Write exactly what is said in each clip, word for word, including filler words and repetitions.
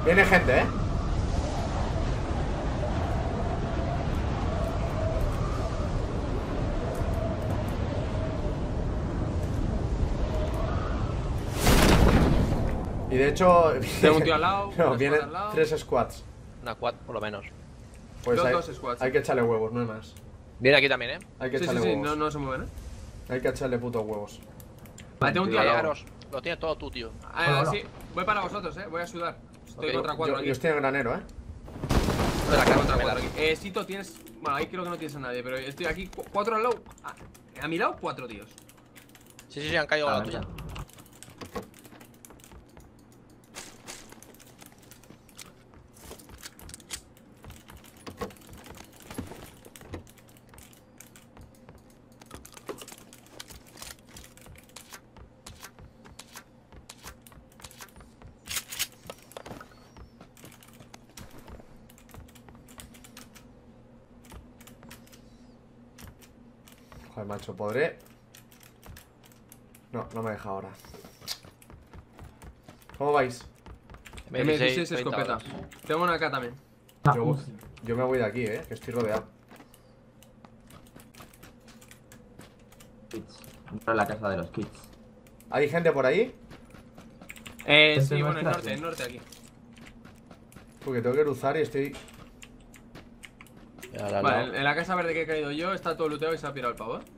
Viene gente, eh. Y de hecho... Tengo un tío al lado. No, un vienen squad al lado. tres squads. Una quad, por lo menos. Pues Dos, hay, dos squads. hay que echarle huevos, no hay más. Viene aquí también, eh. Hay que Sí, sí, echarle sí, huevos. no, no se mueven, eh. Hay que echarle putos huevos. Vale, tengo un tío al lado. Llegaros. Lo tienes todo tú, tío. Ah, Hola, hola. sí, voy para vosotros, eh. Voy a sudar. Estoy Ok, contra cuatro Yo, aquí. yo estoy en granero, eh. De la cara, Contra me la- cuatro aquí. Eh, Sito, tienes. Bueno, ahí creo que no tienes a nadie, pero estoy aquí. cu- Cuatro al lado. A, a mi lado, cuatro tíos. Sí, sí, sí, han caído a Ah, la tuya. Joder, macho, podré. No, no me deja ahora. ¿Cómo vais? M dieciséis escopeta. balas. Tengo una acá también. Ah, Yo, uf. yo me voy de aquí, eh, que estoy rodeado. Kits. Entro en la casa de los kits. ¿Hay gente por ahí? Eh, Gente sí, bueno, el nuestra, norte, sí. el norte aquí. Porque tengo que cruzar y estoy... Y ahora al Vale, lado. en, en la casa verde que he caído yo está todo looteado y se ha pirado el pavo, eh.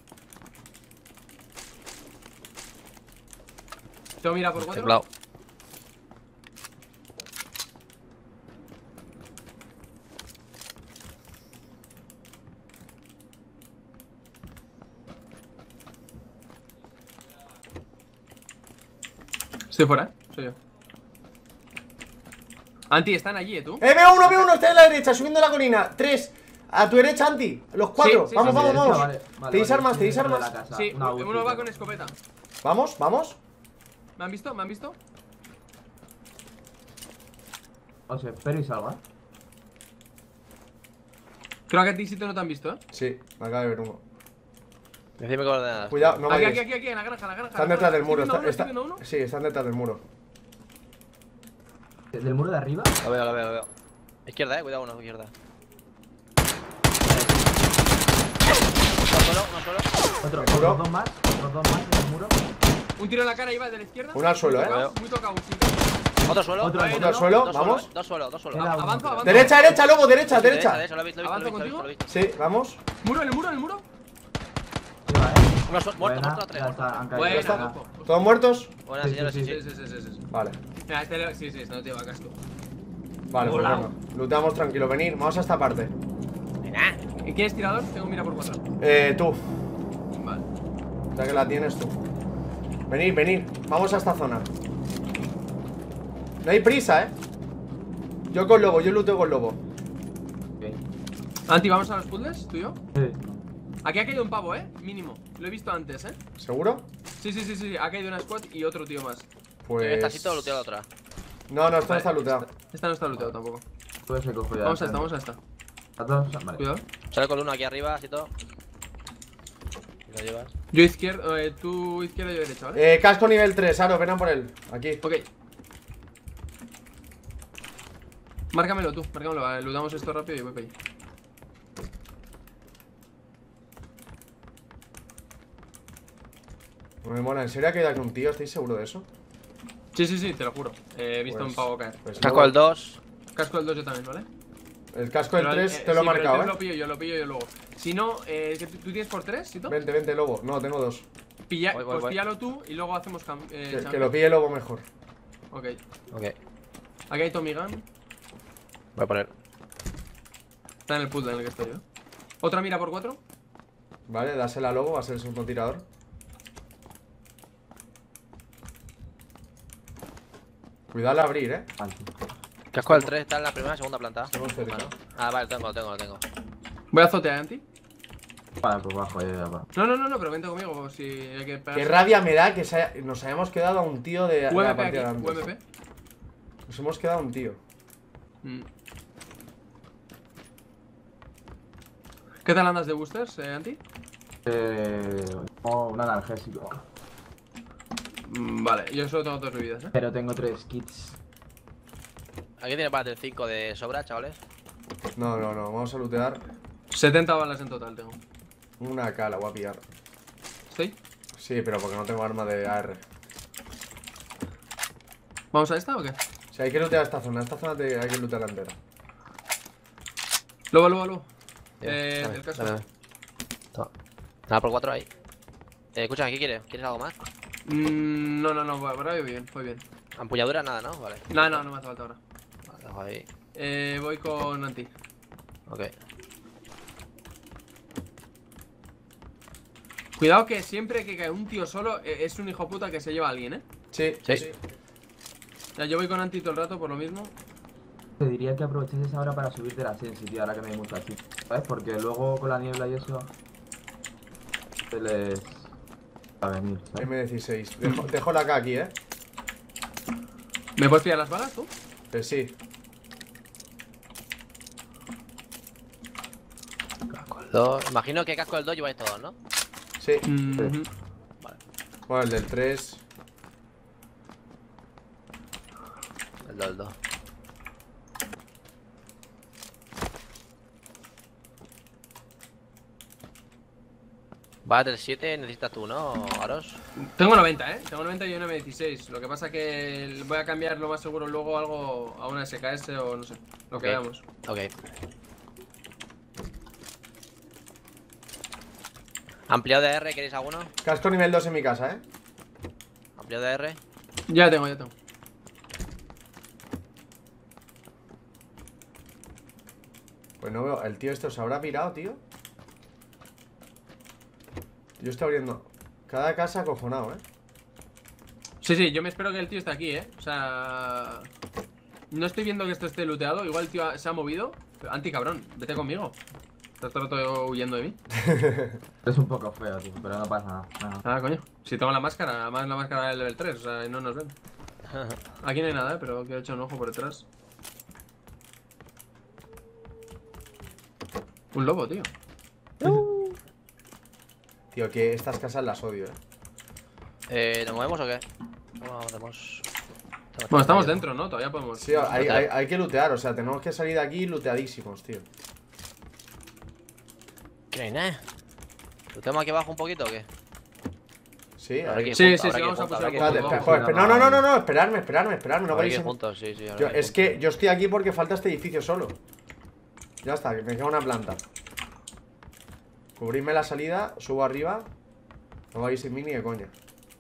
Tengo mira por cuatro. Templado. Estoy fuera, eh. Soy yo. Anti, están allí, eh, tú. ¡Eh, veo uno, veo uno! Está en la derecha, subiendo la colina. Tres. A tu derecha, Anti. Los cuatro. Sí, sí, vamos, sí, vamos, sí, vamos. Vale, vale, ¿Tenéis vale, armas? estoy ¿Tenéis dentro de armas? la casa. Sí, Una uno ulti, va pero- con escopeta. Vamos, vamos. ¿Me han visto? ¿Me han visto? O sea, espero y salga. Creo que a ti sí te no te han visto, eh. Sí, me acaba de ver uno. Decime coordenadas. Cuidado, no Aquí, vayáis. aquí, aquí, aquí, en la granja, en la granja. Están en la detrás granja. del muro. Estoy Está, viendo uno, está- estoy viendo uno. Sí, están detrás del muro. ¿Del muro de arriba? Lo veo, lo veo, lo veo. Izquierda, eh, cuidado uno, izquierda. Uno solo, uno solo. Otro, ¿El muro? otros dos más. Otros dos más en el muro. Un tiro en la cara iba de la izquierda. Uno al suelo, Muy eh. tocado, Muy tocado, sí. Otro suelo. Otro al Otro al suelo, Dos vamos. suelo, Dos suelo, dos suelo. Queda uno, Avanza, creo. avanza. Derecha, derecha, lobo, derecha, Derecha, derecha. derecha, lo he visto, lo he visto, lo he ¿Avanzo visto, lo he visto. Sí, vamos. Muro, en el muro, en el muro. Sí, va, eh. Uno suelo, muerto, Buena, muerto, tres. ya muerto. está, han caído. Buena, Ya está. loco. ¿Todos muertos? Buena, Sí, señora, sí, sí, Sí, sí. sí, sí, sí, sí. Vale. Mira, este le- sí, sí, no te va a casco. Vale, pues Volado. bueno. Luteamos tranquilo. Venid, vamos a esta parte. Venga. ¿Quieres tirador? Tengo mira por cuatro. Eh, tú. Vale. Ya que la tienes tú. Venid, venid. Vamos a esta zona. No hay prisa, eh. Yo con lobo, yo luteo con lobo. Ok. Anti, ¿vamos a los puzzles? ¿Tú y yo? Sí. Aquí ha caído un pavo, eh. Mínimo. Lo he visto antes, eh. ¿Seguro? Sí, sí, sí, sí. Ha caído una squad y otro tío más. Pues. Esta sí todo looteado la otra. No, no, esto no Vale, está luteado. Esta no está looteado tampoco. Puede ser cojo ya. Vamos a esta, vamos a esta. A todos, vale. Cuidado. Sale con uno aquí arriba, así todo. Lo llevas. Yo izquierda, eh, tú izquierda y yo derecha, ¿vale? Eh, casco nivel tres, Aro, ven a por él. Aquí. Ok. Márcamelo tú, márcamelo. Vale, lootamos esto rápido y voy para allí. No me mola, ¿en serio ha quedado aquí un tío? ¿Estáis seguro de eso? Sí, sí, sí, te lo juro. Eh, he visto Pues- un pavo caer. Pues Casco luego- el dos. Casco del dos yo también, ¿vale? El casco del Pero, tres eh, te lo he sí, pero el marcado, tres eh. lo pillo yo, lo pillo yo luego. Si no, eh, ¿que ¿tú tú tienes por tres, Sito? Vente, vente, lobo. No, tengo dos. Pilla, Voy, voy, pues voy. píllalo tú y luego hacemos cam eh, Que, que champion. lo pille lobo mejor. Ok. Ok. Aquí hay Tommy Gun. Voy a poner. Está en el puzzle en el que estoy yo. Otra mira por cuatro. Vale, dásela a lobo, va a ser el segundo tirador. Cuidado al abrir, eh. Vale. Casco del tres está en la primera y segunda planta. Estamos cerca. Bueno. Ah, vale, lo tengo, lo tengo, lo tengo. Voy a azotear, Anti. Vale, pues bajo, ya, ya va. No, no, no, no, pero vente conmigo si hay que pegar. Qué rabia me da que se haya- nos hayamos quedado a un tío de, de la U M P partida de aquí, antes. U M P. Nos hemos quedado a un tío. Mm. ¿Qué tal andas de boosters, eh, Anti? Eh. Tengo un analgésico. Mm, vale, yo solo tengo dos bebidas, eh. Pero tengo tres kits. Aquí tiene para el cinco de sobra, chavales. No, no, no, vamos a lootear. setenta balas en total tengo. Una K, la voy a pillar. ¿Estoy? Sí, pero porque no tengo arma de A R. ¿Vamos a esta o qué? Si hay que lootear esta zona, esta zona te- hay que lootearla entera. Lobo, lobo, lobo. Bien, Eh, dame, el casco. dame. Toma. Nada por cuatro ahí. Eh, escucha, ¿qué quieres? ¿Quieres algo más? Mm, no, no, no, por ahora voy bien, fue bien. Empuñadura, nada, ¿no? Vale. No, no, no me hace falta ahora. Vale, dejo ahí. Eh, voy con anti. Ok. Cuidado que siempre que cae un tío solo eh, es un hijo puta que se lleva a alguien, ¿eh? Sí, Sí. Ya, yo voy con anti todo el rato por lo mismo. Te diría que aproveches ahora para subirte la sensi, tío, ahora que no hay mucho aquí. ¿Sabes? Porque luego con la niebla y eso... Se les... Va a venir, ¿sabes? M dieciséis. Dejo, dejo la K aquí, eh. ¿Me puedes pillar las balas tú? Eh, sí. Casco el dos. Imagino que casco el dos lleváis todos, ¿no? Sí. Mhm. Bueno, el del tres. El dos, el dos. Battle siete necesitas tú, ¿no, Aros? Tengo noventa, ¿eh? Tengo noventa y una M dieciséis. Lo que pasa que voy a cambiar lo más seguro luego algo a una S K S o no sé. Lo que Ok. veamos. Ok. Ampliado de R, ¿queréis alguno? Casco nivel dos en mi casa, eh. Ampliado de R. Ya tengo, ya tengo. Pues no veo. El tío esto se habrá pirado, tío. Yo estoy abriendo. Cada casa acojonado, eh. Sí, sí, yo me espero que el tío esté aquí, ¿eh? O sea... No estoy viendo que esto esté looteado. Igual el tío se ha movido. Pero, anti cabrón, vete conmigo. Estás todo el rato huyendo de mí. Es un poco feo, tío, pero no pasa nada. nada. Ah, coño. Si tengo la máscara, además la máscara del level tres, o sea, no nos ven. Aquí no hay nada, ¿eh? Pero quiero echar un ojo por detrás. Un lobo, tío. Tío, que estas casas las odio, eh. Eh, ¿nos movemos o qué? No, movemos. Bueno, estamos dentro, ¿no? Todavía podemos. Sí, hay, hay, hay que lootear, o sea, tenemos que salir de aquí looteadísimos, tío. ¿Qué no hay nada? ¿Lutemos aquí abajo un poquito o qué? Sí, Habrá hay que que... ir Sí, juntos, sí, habrá sí, que ir vamos a juntos, pulsar habrá que ir Espérate, juntos. espera, joder, espera, no, no, no, no, no, esperadme, esperadme, esperadme, no Habrá que vais ir en... juntos, sí, sí. habrá Yo, que ir es que juntos. yo estoy aquí porque falta este edificio solo. Ya está, que me queda una planta. Cubrirme la salida, subo arriba. No vais sin mí ni de coña.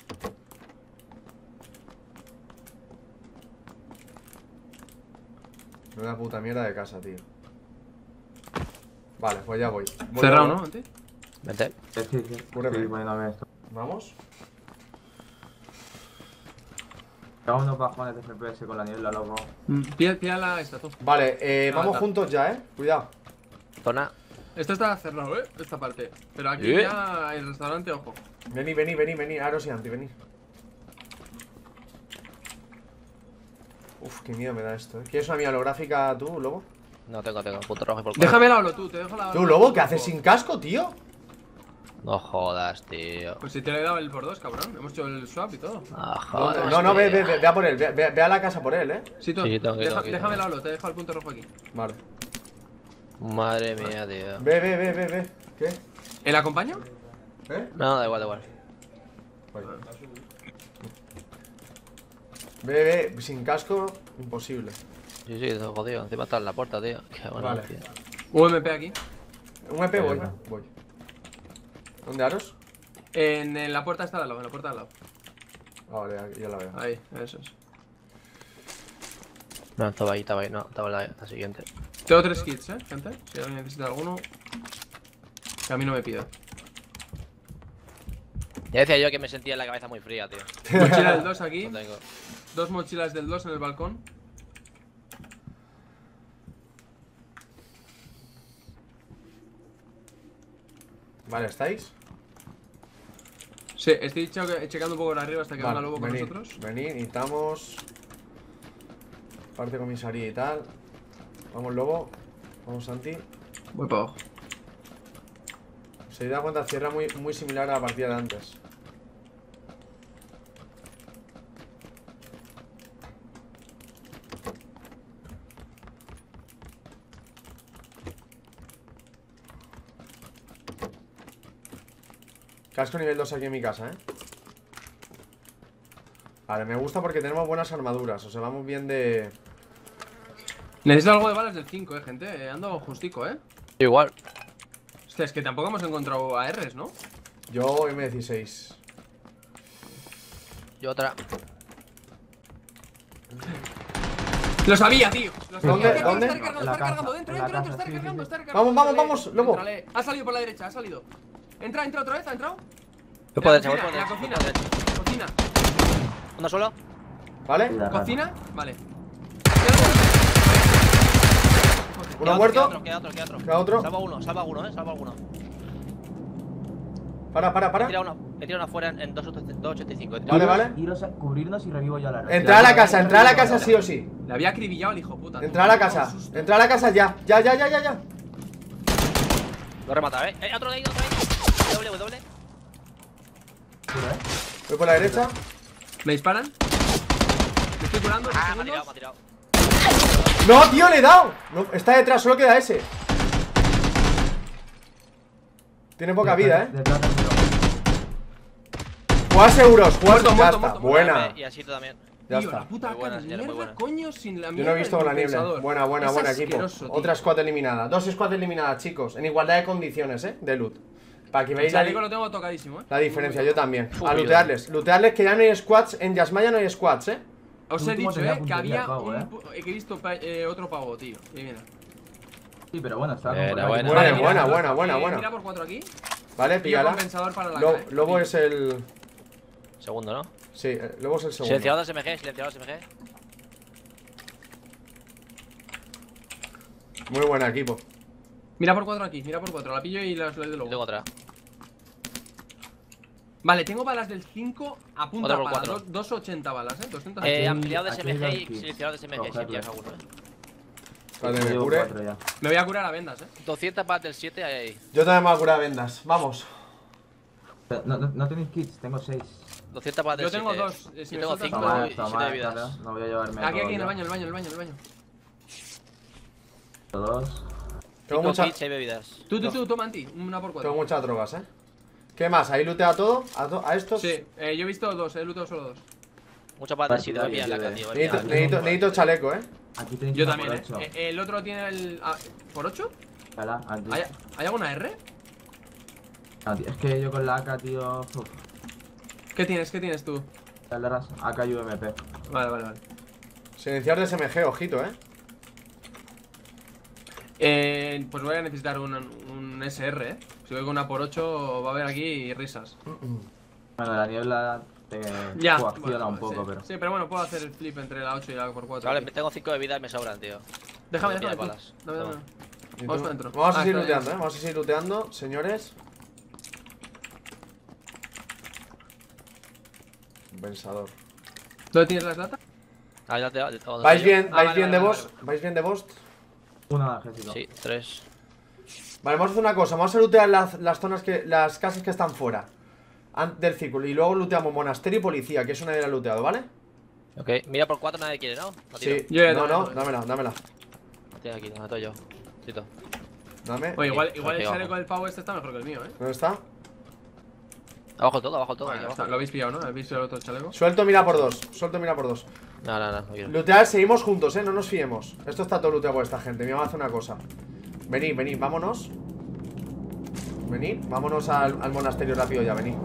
Una puta mierda de casa, tío. Vale, pues ya voy. Voy Cerrado, a- ¿no? Anti? Vente. Sí, sí, sí. Cúreme. Estoy poniéndome esto. Vamos. Tengo unos bajones de F P S con la niebla, loco. Pilla, pilla la esta, tú. Vale, eh, Ah, vamos está. juntos ya, eh. Cuidado. Zona. Esto está cerrado, ¿eh? Esta parte. Pero aquí ¿Eh? ya hay restaurante, ojo. Vení, vení, vení, vení. Aros y Anti, vení. Uf, qué miedo me da esto, eh. ¿Quieres una mía holográfica tú, Lobo? No tengo, tengo. Punto rojo y por cuatro. Déjame la holo tú, te dejo la Tú, holo. Lobo, ¿qué haces sin casco, tío? No jodas, tío. Pues si te le he dado el por dos, cabrón. Hemos hecho el swap y todo. No No, jodas. no, no, ve, ve, tío. ve, ve a por él. Ve, ve- ve a la casa por él, eh. Sí, tú. Sí, tengo que ir, Deja- tengo que ir, déjame tengo la holo, te dejo el punto rojo aquí. Vale. Madre mía, tío. Ve, ve, ve, ve, ve. ¿Qué? ¿El acompaño? ¿Eh? No, da igual, da igual. Voy. Ve, ve, sin casco, imposible. Sí, sí, todo jodido. Encima está en la puerta, tío. Qué bueno, Vale. tío. U M P aquí. Un E P voy, Venga. voy. ¿Dónde, Aros? En, en la puerta está de al lado, en la puerta de al lado. Ah, vale, ya- ya la veo. Ahí, eso es. No, estaba ahí, estaba ahí. No, estaba en la, la siguiente. Tengo tres kits, eh, gente. Si alguien necesita alguno. Que a mí no me pida. Ya decía yo que me sentía la cabeza muy fría, tío. Mochila del dos aquí. No tengo. Dos mochilas del dos en el balcón. Vale, ¿estáis? Sí, estoy che- checando un poco por arriba hasta que venga Vale, Lobo con venid, nosotros. venid, necesitamos parte comisaría y tal. Vamos, Lobo. Vamos, Santi. Voy para abajo. Se da cuenta, cierra muy, muy similar a la partida de antes. Casco nivel dos aquí en mi casa, eh. Vale, me gusta porque tenemos buenas armaduras. O sea, vamos bien de... Necesito algo de balas del cinco, eh, gente. Eh, Ando justico, eh. Igual. Hostia, es que tampoco hemos encontrado A Rs, ¿no? Yo eme dieciséis. Yo otra. Lo sabía, tío. Lo sabía. ¿Dónde? Está ¿Dónde? recargando, En la está recargando. casa, Dentro, en la dentro, dentro. casa, Está sí, recargando, sí. está recargando. Vamos, vamos, Entrale, vamos, lobo. entrale. Ha salido por la derecha, ha salido. Entra, entra otra vez, ha entrado. Voy por En derecha, voy por la derecha. voy cocina, por derecha. cocina. ¿Uno solo? ¿Vale? Cuidado. Cocina, vale. Uno Queda muerto. otro, Queda otro, queda otro. Queda otro. Salva uno, salva uno, eh. Salva uno. Para, para, He para. tirado uno, he tirado uno afuera en, en dos ochenta y cinco. He Vale, tirado- vale. Iros a- cubrirnos y revivo yo a la Entra a la casa, entra a la casa sí o sí. Le había acribillado el hijo puta. Entra a la casa. Entra a la casa ya. Ya, ya, ya, ya, ya. Lo he rematado, eh. Eh, otro de ahí, otro de ahí. Doble, doble. Voy por la derecha. ¿Me disparan? Me estoy curando. Ah, me ha segundos. tirado, me ha tirado. ¡No, tío, le he dado! No, está detrás, solo queda ese. Tiene poca vida, eh. Detrás del muro. Juegas euros, juegas. Muerto, Ya muerto, está, muerto. buena. Y así tú también. Ya Tío, está. la puta Muy buena, cara, señora, muy mierda, buena. coño, sin la Yo mierda no he visto del la niebla. compensador. Buena, buena, Es buena equipo. asqueroso, tío. Otra squad eliminada. Dos squads eliminadas, chicos. En igualdad de condiciones, eh. De loot. Para que El veáis la, chaleco lo tengo tocadísimo, eh. la diferencia, yo también. Uy, A uy, lootearles. Lootearles que ya no hay squads. En Yasmaya no hay squads, eh. Os Tú he cómo dicho, tenía eh, que puntería había el pavo, un... eh. pu- eh, que he visto pa- eh, otro pavo, tío. Y mira. Sí, pero bueno, está Era con buena. Buena, Vale, mira, buena, mira, buena, buena, eh, buena. Mira por cuatro aquí. Vale, Pillo píllala. compensador para la Lo- cara, eh. Lobo es el. Segundo, ¿no? Sí, eh, Lobo es el segundo. Silenciador de S M G, silenciador de S M G. Muy buen equipo. Mira por cuatro aquí, mira por cuatro. La pillo y las las de Y lobo. tengo otra. Vale, tengo balas del cinco a punta Otra por pala. cuatro. dos- doscientos ochenta balas, eh. doscientos Eh, hay- ampliado de aquí S M G hay y dos silenciador de S M G, si Cogerlo. pillas alguno, eh. Vale, me Llevo cure. cuatro ya. Me voy a curar a vendas, eh. doscientas para del siete ahí. Yo también me voy a curar vendas. Vamos. Pero No, no, no tenéis kits, tengo seis. doscientas para del Yo tengo siete. dos, eh, si Yo me tengo sueltas cinco una- Toma, y siete toma, de vidas. claro, no voy a llevarme Aquí, aquí, todo en el yo. baño, en el baño, en el baño, en el baño. Dos. Tengo Cinco mucha- kits, seis bebidas. Tú, tú, tú, toma anti, una por cuatro. Tengo muchas drogas, eh. ¿Qué más? ¿Ahí lootea todo? ¿A, to- a estos? Sí, eh, yo he visto dos, he lutado solo dos. Mucha para del Vale, siete, vale, voy a pillar la vale. tío. Necesito, Aquí necesito, tengo- necesito chaleco, eh. Aquí tenéis Yo una también, por eh. ocho. Eh, El otro tiene el... ah, ¿por ocho? Espera, aquí. ¿Hay, ¿Hay alguna R? Ah, tío, es que yo con la A K, tío. Uf, ¿Qué tienes? ¿Qué tienes tú? calderas, A K y U M P. Vale, vale, vale. Silenciador de S M G, ojito, eh. Eh, pues voy a necesitar un, un S R, eh. Si voy con una por ocho va a haber aquí risas. Bueno, la niebla te Ya. coacciona bueno, un poco, sí. pero. Sí, pero bueno, puedo hacer el flip entre la ocho y la por cuatro. Vale, aquí. tengo cinco de vida y me sobran, tío. Déjame, Mira, déjame. tú. balas. Dame, dame. Toma. Y Vamos tú- para adentro. Vamos a Ah, seguir está bien. looteando, eh. Vamos a seguir looteando, señores. Compensador. ¿Dónde tienes las latas? Ah, ya te ya tengo ¿Vais yo. bien? Ah, ¿Vais vale, bien vale, de vale, boss? ¿Vais bien de boss? Una ejército. Sí, tres. Vale, vamos a hacer una cosa. Vamos a lootear las, las zonas que. Las casas que están fuera an- del círculo. Y luego looteamos monasterio y policía, que eso nadie lo ha looteado, ¿vale? Ok, mira por cuatro nadie quiere, ¿no? No tiro. Sí. Yo ya No, también, no, también. dámela, dámela. No tiene aquí, no meto yo. Tito. Dame. Oye, igual, Aquí, igual el aquí chaleco abajo. del pavo este está mejor que el mío, eh. ¿Dónde está? Abajo todo, abajo todo. Bueno, aquí está- abajo. lo habéis pillado, ¿no? ¿Habéis visto el otro chaleco? Suelto, mira por dos. Suelto, mira por dos. No, no, no, no quiero. Lootear, seguimos juntos, eh. No nos fiemos. Esto está todo looteado por esta gente. Mira, vamos a hacer una cosa. Venid, venid, vámonos. Venid, vámonos al, al monasterio rápido ya, venid.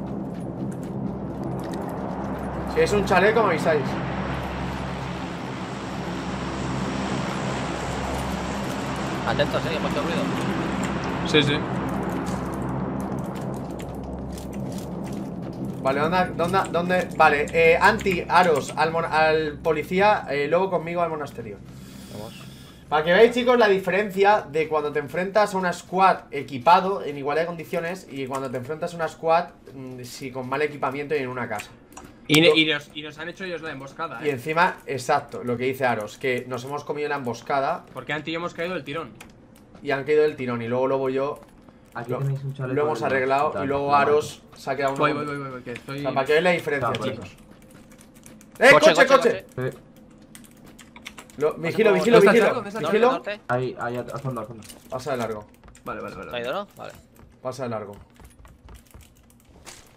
Si es un chaleco, me avisáis. Atentos, eh, que he puesto ruido. Sí, sí. Vale, ¿dónde? ¿Dónde? dónde? Vale, eh, anti, aros, al, mon- al policía, eh, luego conmigo al monasterio. Vamos. Para que veáis, chicos, la diferencia de cuando te enfrentas a una squad equipado en igualdad de condiciones y cuando te enfrentas a una squad mm, si con mal equipamiento y en una casa. Y, ne- y, nos, y nos han hecho ellos la emboscada, Y eh. encima, exacto, lo que dice Aros, que nos hemos comido la emboscada Porque antes hemos caído del tirón. y han caído del tirón. Y luego Lobo y yo Aquí lo, tenéis un chaleco. lo hemos del- arreglado tal, y luego tal. Aros se ha quedado uno. Voy, voy, voy, voy, voy, que estoy... O sea, para que veáis la diferencia, Ah, por chicos. eso. ¡Eh, coche, coche! Eh, Lo- vigilo, por- vigilo, ¿Dónde está el vigilo. chaleco? ¿Dónde está el Vigilo. Norte, Ahí, ahí, al fondo, al fondo. Pasa de largo. Vale, vale, vale. ¿te ha vale. ido, no? Vale. Pasa de largo.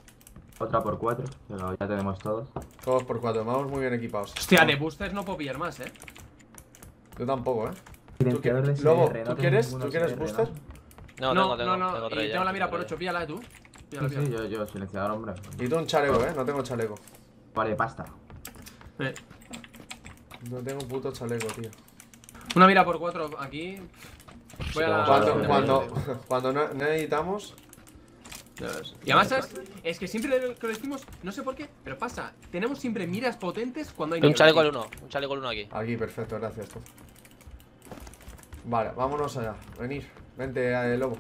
Otra por cuatro, pero ya tenemos todos. Todos por cuatro, vamos muy bien equipados. Hostia, de boosters no puedo pillar más, eh. Yo tampoco, eh. Silenciador de Lobo, S R, ¿tú no quieres? tengo ¿Tú ninguno quieres S R, booster? No, no, tengo, tengo, no, no. tengo tres Y ya, tengo la mira por tres. ocho, píllala, eh, tú. Píllala, Sí, sí, píllala. yo, yo, silenciador, hombre. Y tú un chaleco, eh. No tengo chaleco. Vale, pasta. Eh. No tengo un puto chaleco, tío. Una mira por cuatro aquí. Voy a la... Cuando, Vale, cuando, vale. cuando no necesitamos. Ya ves. Y además, ¿sabes? Es que siempre lo que lo decimos, no sé por qué, pero pasa. Tenemos siempre miras potentes cuando hay Un niebla, chaleco tío. al uno, un chaleco al uno aquí. Aquí, perfecto, gracias tú. Vale, vámonos allá. Venir, vente, eh, Lobo.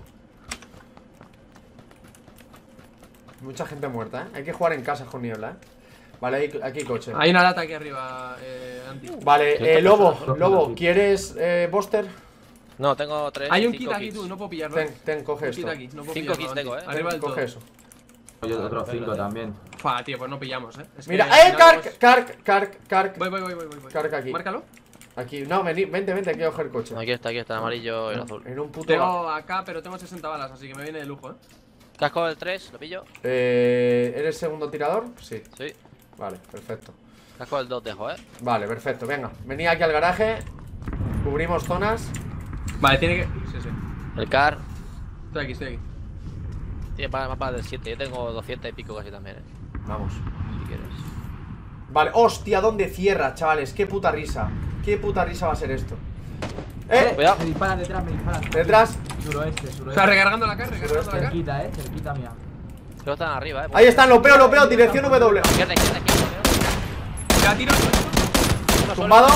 Mucha gente muerta, ¿eh? Hay que jugar en casa con niebla, ¿eh? Vale, hay- aquí coche. Hay una lata aquí arriba, eh, Anti. Vale, ¿Qué eh, Lobo, pasa? Lobo, ¿quieres eh, Buster? No, tengo tres. Hay un kit cinco aquí, kits. tú, no puedo pillarlo. Ten, ten, coge Un esto. kit aquí, no puedo Cinco pillarlo, kits Anti. tengo, eh. Arriba del Ten, coge todo. eso. Yo otros venga, cinco venga. también. Fua, tío, pues no pillamos, eh. Es que Mira, al ¡eh! final Kark, vamos- Kark, Kark, Kark. Voy, voy, voy, voy, voy, voy. Carga aquí. Márcalo. Aquí, no, vení, vente, vente, hay que coger coche. Aquí está, aquí está, el amarillo y el azul. En un puto. Tengo acá, pero tengo sesenta balas, así que me viene de lujo, eh. Casco del tres, lo pillo. Eh, ¿Eres segundo tirador? Sí. Sí. Vale, perfecto. Casco del dos dejo, eh. Vale, perfecto, venga. Vení aquí al garaje. Cubrimos zonas. Vale, tiene que. Sí, sí. El car. Estoy aquí, estoy aquí. Tiene para mapa del siete. Yo tengo doscientos y pico casi también, eh. Vamos. Si quieres. Vale, hostia, ¿dónde cierra, chavales? Qué puta risa. Qué puta risa va a ser esto. ¡Eh! Cuidado. Me disparan detrás, me disparan. Detrás. Suroeste, O sea, suroeste. recargando la car, recargando la car. Cerquita, eh, cerquita mía. Creo que están arriba, eh. Ahí están, lo veo, lo veo. Dirección W. Izquierda, izquierda, izquierda. Ya tiro. Uno solo. Tumbado.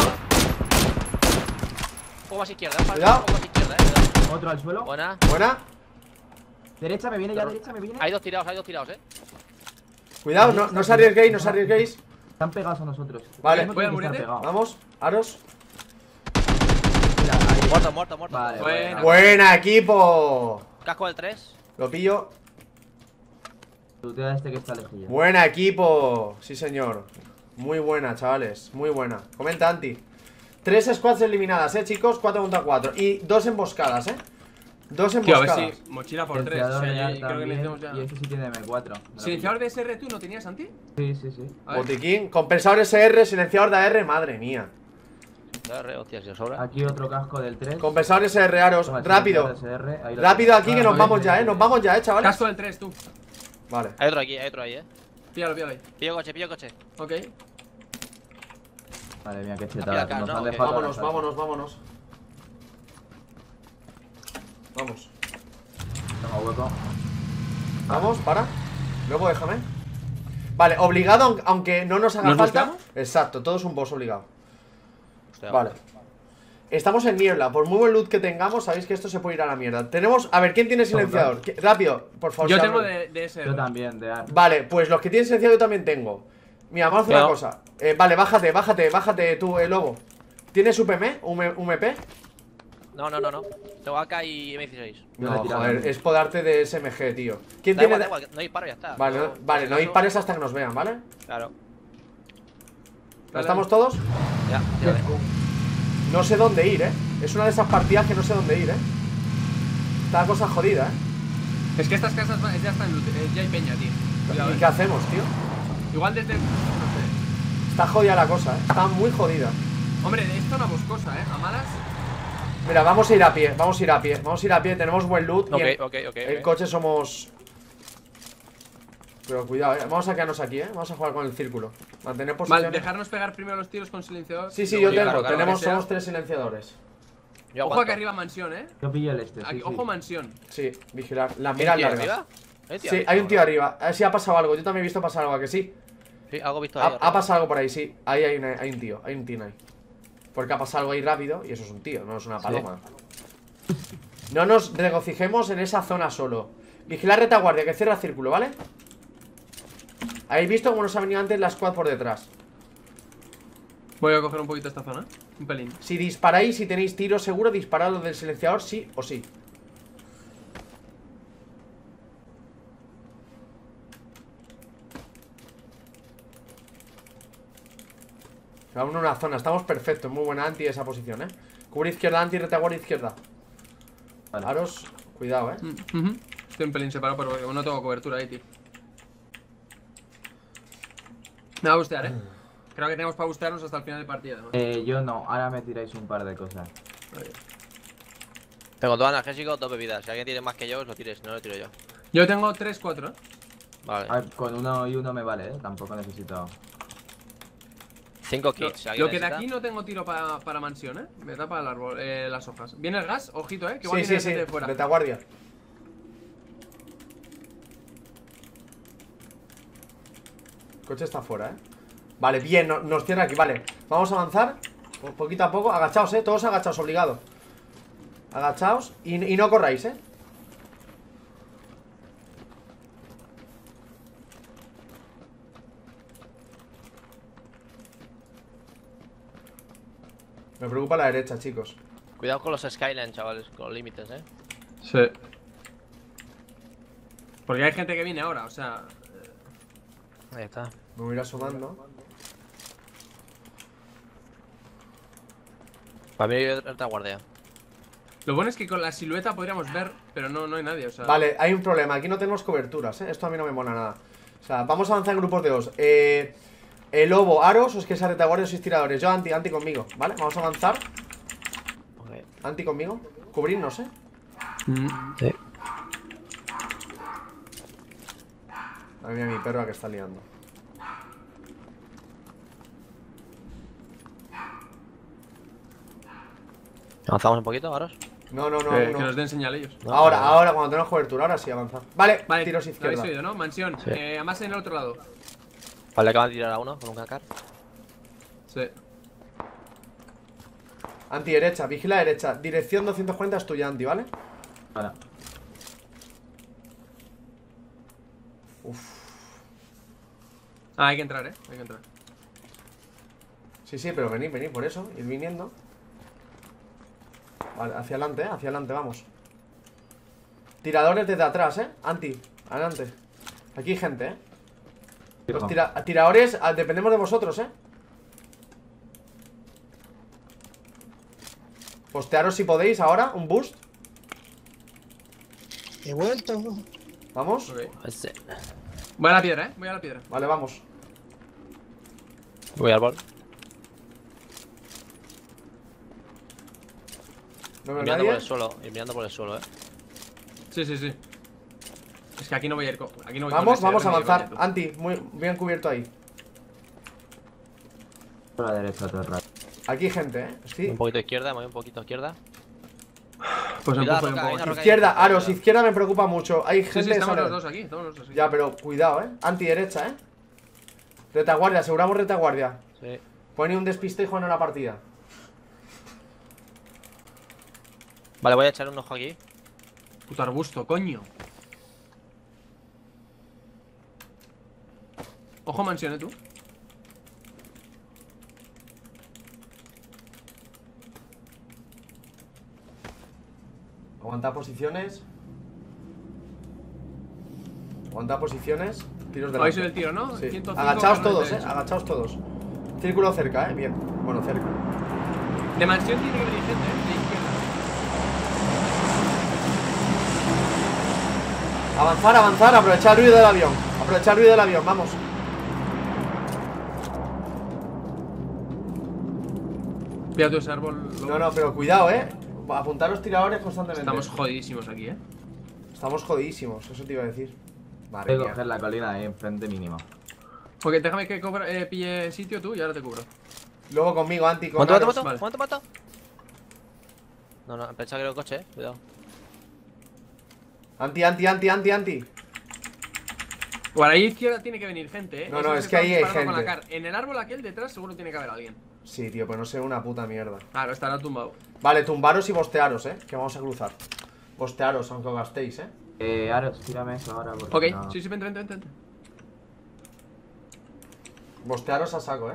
Un poco más izquierda, eh. Cuidado. Un poco más izquierda, eh. Cuidado. Otro al suelo. Buena. Buena. Derecha, me viene ya, derecha, me viene. Hay dos tirados, hay dos tirados, eh. Cuidado, no, no os arriesguéis, no os arriesguéis. Están pegados a nosotros. Vale. Uno Voy al tiene que estar murete. pegado. Vamos, Aros. Mira, ahí. Muerto, muerto, muerto. Vale, Buena. buena. Buena, equipo. Casco del tres. Lo pillo. Tutea este que está lejillo. Buena, equipo. Sí, señor. Muy buena, chavales. Muy buena. Comenta, Anti. Tres squads eliminadas, eh, chicos. Cuatro contra cuatro. Y dos emboscadas, eh. Dos Tío, a ver emboscadas. si. Mochila por tres. O Silenciador sea, de yo ar creo que también, necesitamos ya. y este sí tiene M cuatro. Me lo ¿Silenciador de S R tú no tenías, Anti? pillo. Sí, sí, sí. A ver. Botiquín. Compensador S R, silenciador de A R. Madre mía. R, hostia, si os sobra. Aquí otro casco del tres. Compensador S R, Aros. Toma, Rápido. silenciador S R, ahí lo Rápido tengo. aquí que Ah, nos vale, vamos vale, ya, eh. vale. Nos vamos ya, eh, chavales. Casco del tres, tú. Vale. Hay otro aquí, hay otro ahí, eh. Píllalo, píllalo ahí. Pillo coche, pillo coche. Ok. Madre mía, qué Aquí chetada. acá, Nos ¿no? han Ok. dejado Vámonos, todas las vámonos, vámonos. Vamos. Tengo hueco. Vamos, para. Luego déjame. Vale, obligado, aun- aunque no nos haga ¿Nos falta. buscamos? Exacto, todo es un boss obligado. Hostia, Vale. Estamos en niebla. Por muy buen loot que tengamos, sabéis que esto se puede ir a la mierda. Tenemos. A ver, ¿quién tiene silenciador? ¿Qui- Rápido, por favor. Yo si tengo abro- de, de S R. Yo también, de ar. Vale, pues los que tienen silenciador yo también tengo. Mira, vamos a hacer una Cuidado. cosa. Eh, vale, bájate, bájate, bájate tú, el lobo. ¿Tienes U P M? ¿U M P? No, no, no, no. Tengo A K y M dieciséis. Yo le No, he tirado joder, también. es podarte de S M G, tío. ¿Quién Da tiene.? igual, de- da igual, no disparo y ya está. Vale, no, vale, no dispares hasta que nos vean, ¿vale? Claro. ¿No estamos todos? Ya, tírale. No sé dónde ir, eh. Es una de esas partidas que no sé dónde ir, eh. Está la cosa jodida, eh. Es que estas casas va- ya están. eh, Ya hay peña, tío. Cuidado, ¿Y eh. qué hacemos, tío? Igual desde. No sé. Está jodida la cosa, eh. Está muy jodida. Hombre, esto es una boscosa, eh. A malas. Mira, vamos a ir a pie, vamos a ir a pie. Vamos a ir a pie, tenemos buen loot. Ok, y en ok, ok. el ok. coche somos. Pero cuidado, eh. Vamos a quedarnos aquí, eh. Vamos a jugar con el círculo. Mantener Vale, posiciones. dejarnos pegar primero los tiros con silenciador. Sí, sí, luego yo llegar, tengo. claro, Tenemos, que sea. somos tres silenciadores. Yo Ojo aguanto. aquí arriba, mansión, eh. Yo pillo el este. Aquí, sí, ojo, sí. mansión. Sí, vigilar. Las ¿Hay un miras tío largas. arriba? ¿Hay un tío Sí, arriba? hay un tío arriba. A ver si ha pasado algo. Yo también he visto pasar algo, ¿a que sí? Sí, algo visto Ha, ahí. ha pasado algo por ahí, sí. Ahí hay, una- hay un tío, hay un tío ahí. Porque ha pasado algo ahí rápido y eso es un tío, no es una paloma. No nos regocijemos en esa zona solo. Vigilar retaguardia, que cierra círculo, ¿vale? ¿Habéis visto cómo nos ha venido antes la squad por detrás? Voy a coger un poquito esta zona. Un pelín. Si disparáis, si tenéis tiro seguro, disparad lo del silenciador, sí o sí. Cada uno en una zona, estamos perfectos, muy buena anti esa posición, eh. Cubre izquierda, anti, retaguardia izquierda. Vale. Aros, cuidado, eh. Mm, ujú. Estoy un pelín separado, pero no tengo cobertura ahí, tío. Me va a bustear, eh. Creo que tenemos para bustearnos hasta el final de partida, además. Eh, yo no, ahora me tiráis un par de cosas. Vale. Tengo dos analgésicos, dos bebidas. Si alguien tiene más que yo, os lo tires, no lo tiro yo. Yo tengo tres, cuatro, eh. Vale. A ver, con uno y uno me vale, eh. Tampoco necesito. Cinco Lo, kits. si alguien lo que de necesita. aquí no tengo tiro pa- para mansión, eh. Me tapa el árbol, eh, las hojas. Viene el gas, ojito, eh. Que igual Sí, viene sí, gente sí, de fuera. retaguardia. El coche está fuera, eh. Vale, bien, no- nos tiene aquí, vale. Vamos a avanzar, po- poquito a poco. Agachaos, eh, todos agachaos, obligado. Agachaos y, y no corráis, eh. Me preocupa la derecha, chicos. Cuidado con los Skyline, chavales, con los límites, eh. Sí. Porque hay gente que viene ahora, o sea. Ahí está. Me voy a ir asomando. Para mí hay otra guardia. Lo bueno es que con la silueta podríamos ver, pero no, no hay nadie, o sea. Vale, hay un problema, aquí no tenemos coberturas, ¿eh? Esto a mí no me mola nada. O sea, vamos a avanzar en grupos de dos. Eh, el lobo, Aros, os que sea retaguardia, sois tiradores. Yo anti, anti conmigo, ¿vale? Vamos a avanzar. Okay. Anti conmigo. Cubrirnos, ¿eh? Mm. Sí. Madre mía, mi perro que está liando. Avanzamos un poquito, Aros. No, no, no, Eh, no. Que nos den señal ellos. No, Ahora, vale. ahora, cuando tenemos cobertura, ahora sí avanza. Vale, Vale, tiros lo izquierda. habéis oído, ¿no? Mansión. Sí. Eh, además en el otro lado. Vale, acaban de tirar a uno con un cacar. Sí. Anti derecha, vigila derecha. Dirección doscientos cuarenta es tuya, anti, ¿vale? Vale. Ah, hay que entrar, eh. Hay que entrar. Sí, sí, pero venid, venid, por eso. Ir viniendo. Vale, hacia adelante, eh. Hacia adelante, vamos. Tiradores desde atrás, eh. Anti, adelante. Aquí hay gente, eh. Los tira tiradores, ah, dependemos de vosotros, eh. Postearos si podéis ahora, un boost. He vuelto. Vamos. Ok. Ese. Voy a la piedra, eh. Voy a la piedra. Vale, vamos. Voy al bol. No veo Y mirando por nadie. el suelo, y mirando por el suelo, eh. Sí, sí, sí. Es que aquí no voy a ir con. Aquí no voy Vamos, con vamos ese a R M D, avanzar. coño, Anti, muy bien cubierto ahí. Por la derecha todo el rato. Aquí hay gente, eh. Sí. Un poquito izquierda, muy un poquito izquierda. tú. Pues Cuidado, empujo un roca, hay poco. una roca ahí. Izquierda, Aros, izquierda me preocupa mucho. Hay Sí, gente sí, que estamos sale- los dos aquí. Estamos los dos aquí. Ya, pero cuidado, eh. Anti derecha, eh. Retaguardia, aseguramos retaguardia. Sí. Pone un despiste y juegan a la partida. Vale, voy a echar un ojo aquí. Puto arbusto, coño. Ojo mansión, eh, tú. Aguanta posiciones. Aguanta posiciones. Tiros de Habéis oído el tiro, ¿no? Sí. ciento cinco Agachaos carros todos, de eh. derecha. Agachaos todos. Círculo cerca, eh. Bien. Bueno, cerca. De mansión tiene que venir gente, eh. De izquierda. Avanzar, avanzar. Aprovechar el ruido del avión. Aprovechar el ruido del avión. Vamos. Pilla tú ese árbol. lobo. No, no, pero cuidado, eh. Apuntar los tiradores constantemente. Estamos jodidísimos aquí, eh. Estamos jodidísimos. Eso te iba a decir. Madre Voy a mía. coger la colina ahí enfrente mínimo. Ok, déjame que cobra, eh, pille sitio tú y ahora te cubro. Luego conmigo, anti. Con ¿Cuánto, Aros. cuánto, vale. cuánto, cuánto? No, no, pensaba que era un coche, eh. Cuidado. Anti, anti, anti, anti, anti. Por ahí izquierda tiene que venir gente, eh. No, Eso no, se es que está ahí hay disparando con la gente. car. En el árbol aquel detrás seguro tiene que haber alguien. Sí, tío, pues no sé una puta mierda. Claro, estará tumbado. Vale, tumbaros y bostearos, eh. Que vamos a cruzar. Bostearos, aunque os gastéis, eh. Eh, Aros, tírame eso ahora. Porque Ok, no- sí, sí, vente, vente, vente. Bostearos a saco, eh.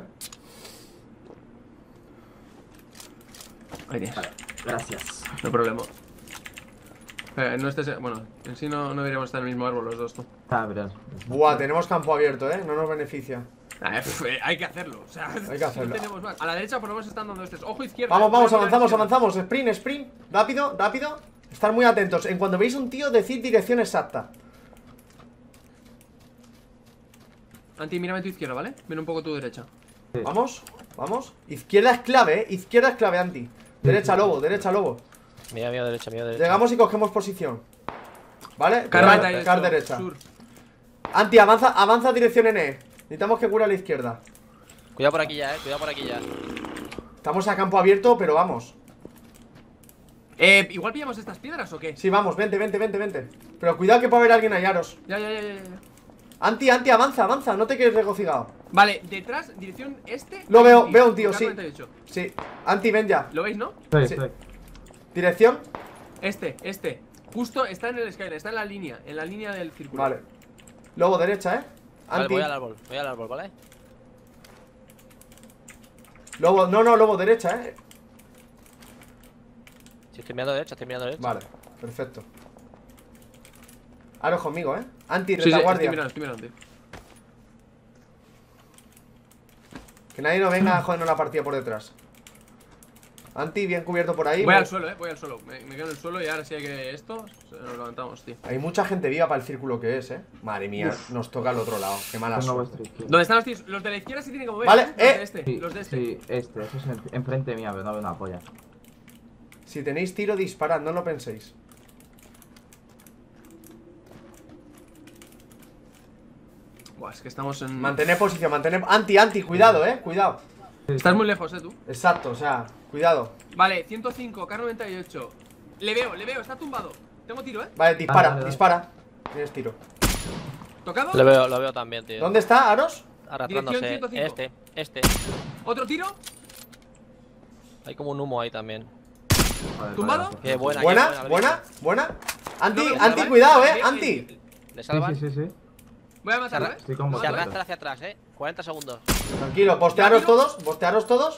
Ahí tienes. Vale, gracias. No hay problema. Eh, no estés. Bueno, en sí no, no deberíamos estar en el mismo árbol los dos, tú. Ah, pero... Buah, tenemos campo abierto, eh. No nos beneficia. Ah, eh, pf, eh, hay que hacerlo. O sea, Hay que hacerlo. no tenemos más. A la derecha por lo menos están dando estos. Ojo izquierda. Vamos, eh, vamos, voy a mirar avanzamos, izquierda. avanzamos. Sprint, sprint. Rápido, rápido. Estar muy atentos. En cuanto veis un tío, decid dirección exacta. Anti, mírame tu izquierda, ¿vale? Ven un poco tu derecha. Vamos, vamos. Izquierda es clave, eh. Izquierda es clave, Anti. Derecha, lobo, derecha, lobo. Mira, mira, derecha, mira, derecha. Llegamos y cogemos posición. ¿Vale? Carreta Car, y car eso, derecha. sur. Anti, avanza, avanza dirección N. Necesitamos que cure a la izquierda. Cuidado por aquí ya, eh. Cuidado por aquí ya. Estamos a campo abierto, pero vamos. Eh, igual pillamos estas piedras o qué? Sí, vamos, vente, vente, vente, vente. Pero cuidado que puede haber alguien ahí, Aros. Ya, ya, ya, ya, ya. Anti, Anti, avanza, avanza, no te quedes regocijado. Vale, detrás, dirección este. Lo veo, Sí, veo un tío, K sí. noventa y ocho. Sí, Anti, ven ya. ¿Lo veis, no? Estoy, Sí. estoy. Dirección. Este, este. Justo está en el Skyline, está en la línea, en la línea del círculo. Vale. Lobo derecha, eh. Vale, Anti. voy al árbol, voy al árbol, ¿vale? Lobo, no, no, lobo derecha, eh. Si estoy mirando derecha, estoy mirando derecha. Vale, perfecto. Aros conmigo, eh. Anti, Sí, sí, retaguardia. estoy mirando, estoy mirando, tío. Que nadie nos venga a jodernos la partida por detrás. Anti, bien cubierto por ahí. Voy Mo- al suelo, eh, voy al suelo. Me, me quedo en el suelo y ahora sí hay que esto. se- Nos levantamos, tío. Hay mucha gente viva para el círculo que es, eh. Madre mía, nos toca al otro lado. Qué mala Tengo suerte. vuestra izquierda. ¿Dónde están los tíos? Los de la izquierda sí tienen que mover. Vale, Los eh. de este, Sí, los de este. sí, este, eso es en- enfrente mía, pero no veo una polla. Si tenéis tiro, disparad, no lo penséis. Buah, es que estamos en. Mantened posición, mantened. Anti, anti, cuidado, eh. Cuidado. Estás muy lejos, eh, tú. Exacto, o sea, cuidado. Vale, ciento cinco, K noventa y ocho. Le veo, le veo, está tumbado. Tengo tiro, eh. Vale, dispara, Vale, vale, vale. dispara. Tienes tiro. ¿Tocado? Lo veo, lo veo también, tío. ¿Dónde está, Aros? Arrastrándose. Dirección ciento cinco. Este, este. ¿Otro tiro? Hay como un humo ahí también. Joder, ¿Tumbado? joder, Qué buena, Buena, qué buena, buena. Anti, No, no, anti, vale, cuidado, vale, eh. vale, Anti. ¿Le Sí, salvan? sí, sí, sí. Voy a matarlo, eh. Estoy con Lo Se mato, vosotros. eh. arrastra hacia atrás, eh. cuarenta segundos. Tranquilo, postearos ¿Ya tiro? todos, postearos todos.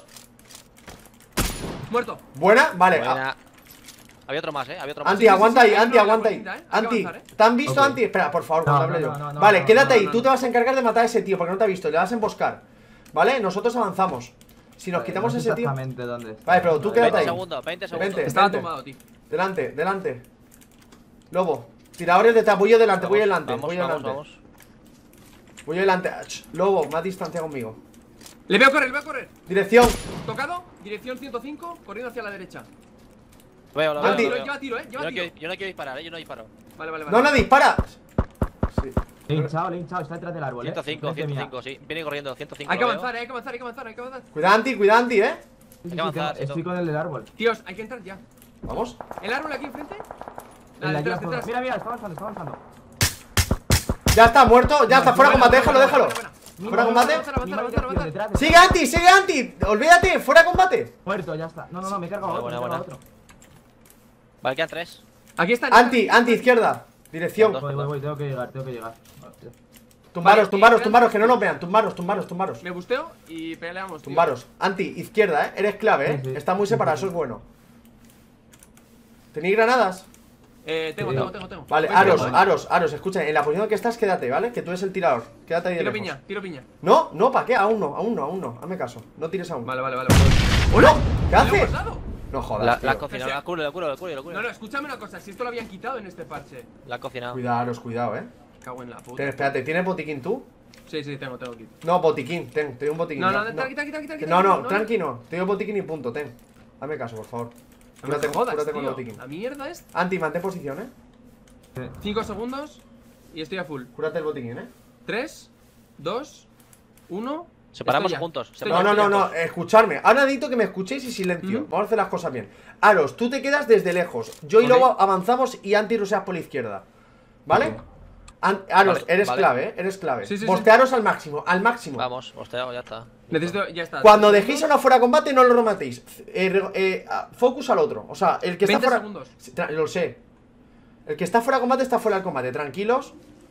Muerto. Buena, vale. a- Buena. Había otro más, eh. Había otro más. Anti, sí, sí, aguanta sí, ahí, hay Anti, uno en la aguanta ahí. colita, eh. Hay que Anti, avanzar, eh. ¿te han visto, Ok. Anti? Espera, por favor, No, cuando hable no, yo. no, no, Vale, no, quédate no, ahí, no, tú no. te vas a encargar de matar a ese tío porque no te ha visto, le vas a emboscar. ¿Vale? Nosotros avanzamos. Si nos Vale, quitamos no sé ese tío. exactamente dónde está. Vale, pero tú Vale, quédate veinte ahí. segundos, veinte segundos. Vente. Estaba vente. tumbado, tío. Delante, delante. Lobo, tiradores de voy yo delante, voy Vamos, delante, vamos, voy vamos, delante. vamos. Voy delante. Ach, Lobo, más distancia conmigo. Le veo correr, le veo correr. Dirección. Tocado, dirección ciento cinco, corriendo hacia la derecha. Lo veo, lo Lleva veo. Anti. lo tiro, veo. lleva tiro, eh. Yo Lleva no, tiro. quiero, yo no quiero disparar, eh. Yo no disparo. Vale, vale, vale. No, no, dispara. Sí. Le he hinchado, le he hinchado, está detrás del árbol, eh. ciento cinco, Enfrente mía. ciento cinco, sí. Viene corriendo, ciento cinco. Hay que lo veo. avanzar, eh, hay que avanzar, hay que avanzar, hay que avanzar. Cuidado, Anti, cuidado, Anti, eh. Sí, sí, que sí, avanzar, tengo- estoy Sito. con el del árbol. Tíos, hay que entrar ya. Vamos. ¿El árbol aquí enfrente? El de Ah, aquí detrás, afuera. detrás. Mira, mira, está avanzando, está avanzando. Ya está, muerto, ya está, fuera de Buena, combate, buena, déjalo, buena, déjalo. buena, buena. Fuera de combate. Avanzar, avanzar, avanzar, avanzar. Detrás, detrás. Sigue, Anti, sigue, Anti. Olvídate, fuera de combate. Muerto, ya está. No, no, no, me he cargado a otro, Buena, me he cargado a buena. otro. Vale, quedan tres. Aquí está. Anti, Anti, izquierda. Dirección. Dos. Voy, voy, voy, tengo que llegar, tengo que llegar. Hostia. Tumbaros, Vale, tumbaros, y- tumbaros, que no nos vean. Tumbaros, tumbaros, tumbaros. Me busteo y peleamos, tío. Tumbaros. Anti, izquierda, eh. Eres clave, eh. Sí, sí. Está muy separado, eso es bueno. ¿Tenéis granadas? Eh, tengo, Sí. tengo, tengo, tengo. Vale, Venga, Aros, vale. Aros, Aros, escucha, en la posición que estás, quédate, ¿vale? Que tú eres el tirador. Quédate ahí de Tiro lejos. piña, tiro piña. No, no, ¿para qué? Aún no, aún no, aún no. Hazme caso. No tires aún. Vale, vale, vale. vale. ¡Hola! ¿Qué ¿Qué le ha haces? pasado? No jodas. La, tío. la has cocinado, O sea- la curo, la curo, la curo, la No, curo. no, escúchame una cosa. Si esto lo habían quitado en este parche. La has cocinado. Cuidado, Aros, cuidado, eh. Cago en la puta. Ten, espérate, ¿tienes botiquín tú? Sí, sí, tengo, tengo aquí. No, botiquín, ten, te doy un botiquín. No, ya. no, tranqui, tranqui, tranqui, tranqui. No, no, tranqui, tranqui no. Te doy botiquín y punto, ten. Hazme caso, por favor. No me Cúrate, jodas, cúrate con el tío. botiquín. La mierda es. Anti, mantén posición, eh. cinco segundos y estoy a full. Cúrate el botiquín, eh. tres, dos, uno. Separamos Estoy ya. juntos. Estoy No, ya, no, estoy no, ya. no, escucharme. Ahora necesito que me escuchéis y silencio. Ujú. Vamos a hacer las cosas bien. Aros, tú te quedas desde lejos. Yo y Ok. luego avanzamos y Anti ruseas por la izquierda. ¿Vale? Ok. An- Aros, Vale, eres vale. clave, ¿eh? Eres clave. Sí, sí, sí. Bostearos al máximo, al máximo. Vamos, hosteado, ya está. Necesito, ya está. Cuando tres dejéis segundos. uno fuera de combate, no lo rematéis. Eh, re- eh, ah, focus al otro. O sea, el que está veinte fuera. segundos. Sí, tra- Lo sé. El que está fuera de combate está fuera del combate. Tranquilos.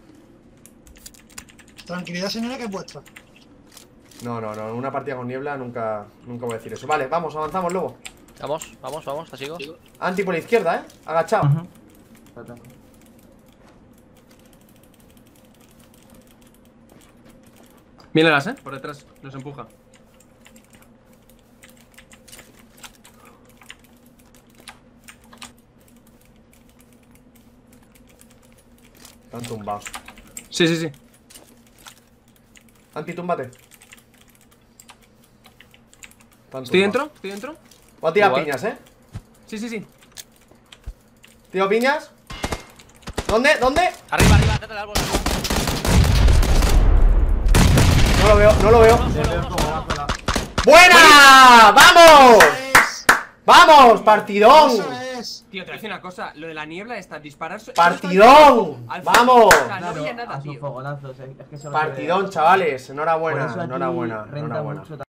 Tranquilidad, señora, que es vuestra. No, no, no. En una partida con niebla nunca, nunca voy a decir eso. Vale, vamos, avanzamos, lobo. Vamos, vamos, vamos, te sigo. Anti por la izquierda, ¿eh? Agachado. Ujú. Está tranquilo. Míralas, eh. Por detrás. Nos empuja. Están tumbados. Sí, sí, sí. Antitúmbate. ¿Estoy dentro? ¿Estoy dentro? Voy a tirar Igual. piñas, eh. Sí, sí, sí. Tiro piñas. ¿Dónde? ¿Dónde? Arriba, arriba, detrás del árbol. No lo veo, no lo veo. Le veo como va con la- ¡Buena! ¡Vamos! ¡Vamos! ¡Partidón! Eso es. Tío, te voy a decir una cosa. Lo de la niebla está disparar. so- ¡Partidón! Al- ¡Vamos! O sea, no Claro, había nada, a sus tío. fogonazos, es que solo se ve- Partidón, chavales. Por Enhorabuena, eso aquí enhorabuena, renta enhorabuena. mucho